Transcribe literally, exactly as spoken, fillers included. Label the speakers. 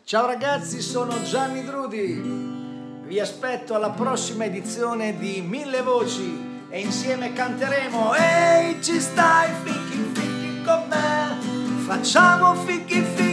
Speaker 1: Ciao ragazzi, sono Gianni Drudi. Vi aspetto alla prossima edizione di Mille Voci e insieme canteremo Ehi, ci stai, fichi fichi con me. Facciamo fichi fichi